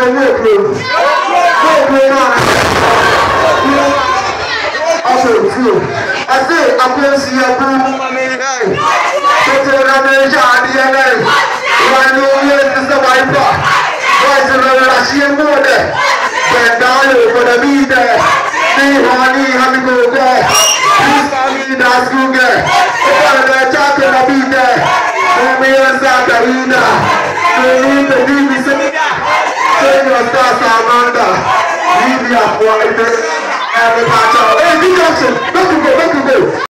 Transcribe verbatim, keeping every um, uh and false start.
the work clothes. Work clothes on. Also, true. I say, I'm going to see a boom on my main eye. So, tell them to shine the eye. One new year is the wiper. Why is it a Russian border? Then down for the meat there. Me, honey, have to go there. Please, mommy, that's good there. The chocolate will be there. Me and Satarina. Me need to leave me some. Turn your stars, Amanda. Leave me up for it. Hey, Jackson, let me go, let me go.